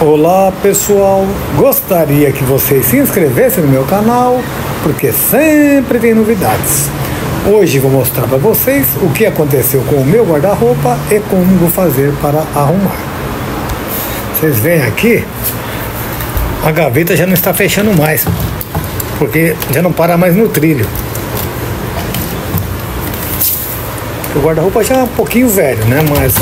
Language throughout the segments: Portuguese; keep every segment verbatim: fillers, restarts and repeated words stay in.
Olá pessoal, gostaria que vocês se inscrevessem no meu canal, porque sempre tem novidades. Hoje vou mostrar para vocês o que aconteceu com o meu guarda-roupa e como vou fazer para arrumar. Vocês veem aqui, a gaveta já não está fechando mais, porque já não para mais no trilho. O guarda-roupa já é um pouquinho velho, né, mas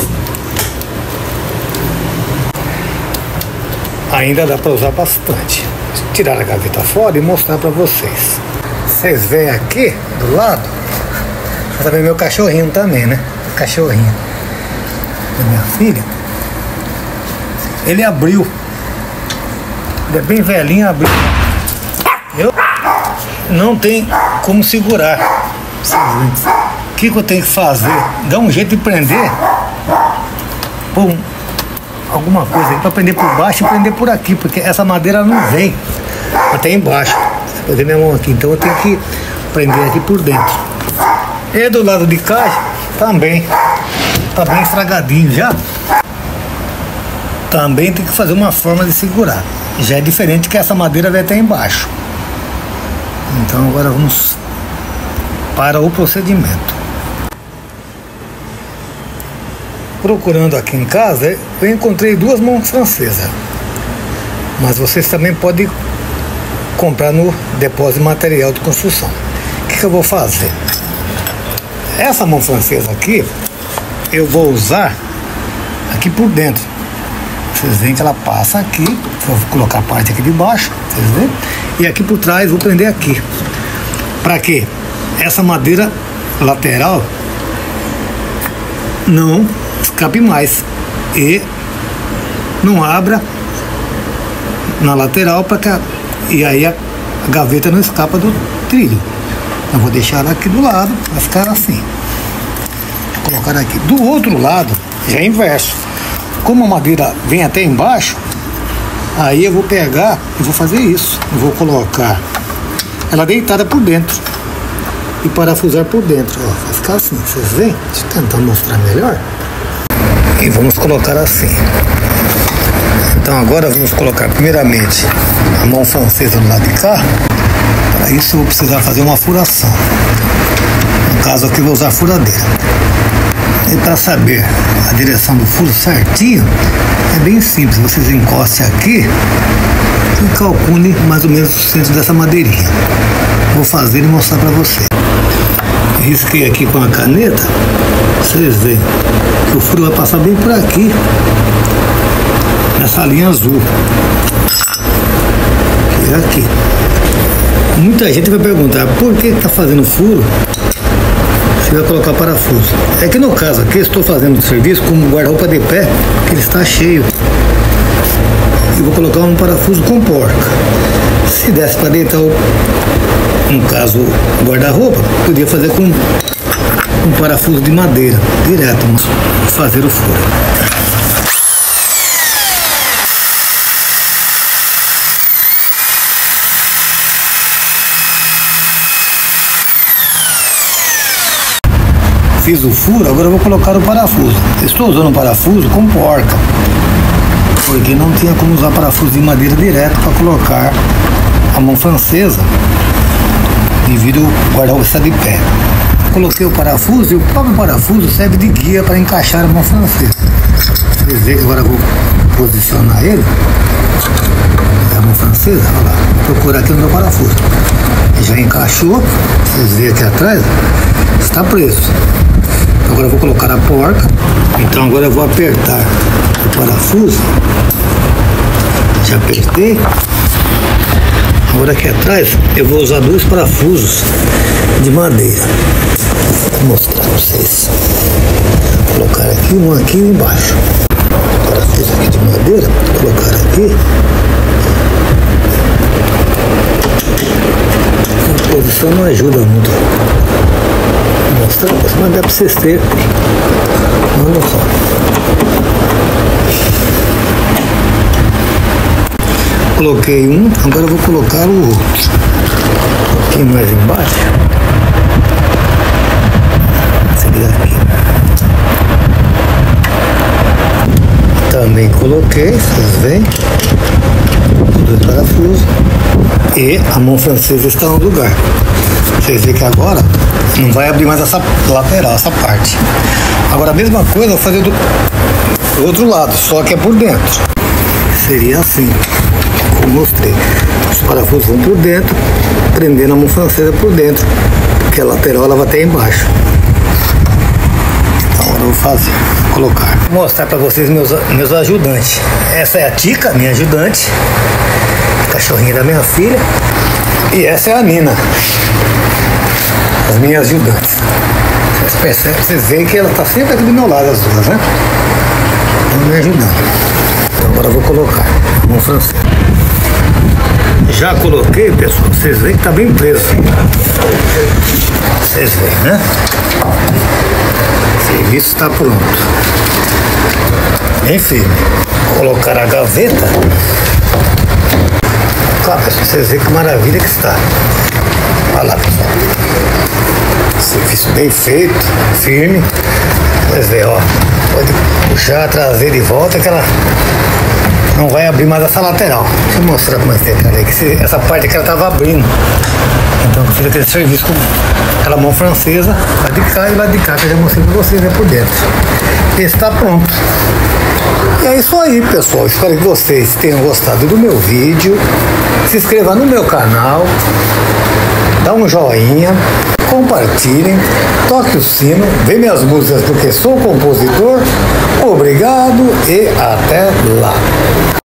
ainda dá para usar bastante. Vou tirar a gaveta fora e mostrar para vocês. Vocês veem aqui do lado, tá vendo meu cachorrinho também, né? Cachorrinho da minha filha. Ele abriu. Ele é bem velhinho, abriu. Eu não tem como segurar. O que, que eu tenho que fazer? Dar um jeito de prender. Pum. Alguma coisa aí para prender por baixo e prender por aqui, porque essa madeira não vem até embaixo. Você pode ver minha mão aqui, então eu tenho que prender aqui por dentro. E do lado de cá também tá bem estragadinho já. Também tem que fazer uma forma de segurar. Já é diferente que essa madeira vai até embaixo. Então agora vamos para o procedimento. Procurando aqui em casa, eu encontrei duas mãos francesas, mas vocês também podem comprar no depósito de material de construção. O que, que eu vou fazer? Essa mão francesa aqui eu vou usar aqui por dentro. Vocês veem que ela passa aqui, vou colocar a parte aqui de baixo, vocês veem? E aqui por trás vou prender aqui. Para quê? Essa madeira lateral não escape mais e não abra na lateral para que a, e aí a, a gaveta não escapa do trilho. Eu vou deixar ela aqui do lado, vai ficar assim. Vou colocar aqui do outro lado, já é inverso. Como a madeira vem até embaixo, aí eu vou pegar e vou fazer isso. Eu vou colocar ela deitada por dentro e parafusar por dentro. Ó, vai ficar assim, vocês veem? Deixa eu tentar mostrar melhor. E vamos colocar assim. Então agora vamos colocar primeiramente a mão francesa do lado de cá. Para isso eu vou precisar fazer uma furação. No caso aqui eu vou usar furadeira. E para saber a direção do furo certinho, é bem simples. Vocês encostem aqui e calculem mais ou menos o centro dessa madeirinha. Vou fazer e mostrar para vocês. Risquei aqui com a caneta. Vocês veem que o furo vai passar bem por aqui, nessa linha azul, que é aqui. Muita gente vai perguntar por que está fazendo furo se vai colocar parafuso. É que no caso aqui estou fazendo o serviço com guarda-roupa de pé, que ele está cheio, e vou colocar um parafuso com porca. Se desse para deitar o, no caso o guarda-roupa, podia fazer com um parafuso de madeira direto, mas fazer o furo. Fiz o furo, agora eu vou colocar o parafuso. Estou usando o parafuso com porca, porque não tinha como usar parafuso de madeira direto para colocar a mão francesa devido ao guarda-roupa estar de pé. Coloquei o parafuso e o próprio parafuso serve de guia para encaixar a mão francesa. Vocês veem que agora eu vou posicionar ele. A mão francesa, olha lá, vou procurar aqui o meu parafuso. Já encaixou, vocês veem aqui atrás, está preso. Agora eu vou colocar a porca. Então agora eu vou apertar o parafuso. Já apertei. Agora aqui atrás eu vou usar dois parafusos de madeira. Vou mostrar para vocês. Vou colocar aqui, um aqui e embaixo. Parafuso aqui de madeira, vou colocar aqui. A posição não ajuda muito. Vou mostrar, mas dá para vocês terem uma noção. Coloquei um, agora eu vou colocar o outro. Um pouquinho mais embaixo. Seria aqui. Também também coloquei, vocês veem, os dois parafusos, e a mão francesa está no lugar. Vocês veem que agora não vai abrir mais essa lateral, essa parte. Agora a mesma coisa eu vou fazer do, do outro lado, só que é por dentro. Seria assim, como mostrei. Os parafusos vão por dentro, prendendo a mão francesa por dentro, porque a lateral ela vai até embaixo. Então agora eu vou fazer, vou colocar. Vou mostrar para vocês meus, meus ajudantes. Essa é a Tica, minha ajudante, cachorrinha da minha filha. E essa é a Nina, as minhas ajudantes. Vocês percebem, vocês veem que ela está sempre aqui do meu lado, as duas, né? Estão me ajudando. Então agora eu vou colocar a mão francesa. Já coloquei, pessoal, vocês veem que está bem preso. Vocês veem, né? O serviço está pronto. Bem firme. Vou colocar a gaveta. Claro, pessoal, vocês veem que maravilha que está. Olha lá, pessoal. Serviço bem feito, firme. Vocês veem, ó. Pode puxar, trazer de volta que ela não vai abrir mais essa lateral. Deixa eu mostrar com mais detalhe aí, que esse, essa parte aqui ela estava abrindo. Então eu fiz aquele serviço com aquela mão francesa, lá de cá e lá de cá, que eu já mostrei para vocês, né, por dentro. Esse está pronto. E é isso aí, pessoal. Espero que vocês tenham gostado do meu vídeo. Se inscreva no meu canal, dá um joinha, compartilhem, toque o sino, vê minhas músicas porque sou compositor. Obrigado e até lá.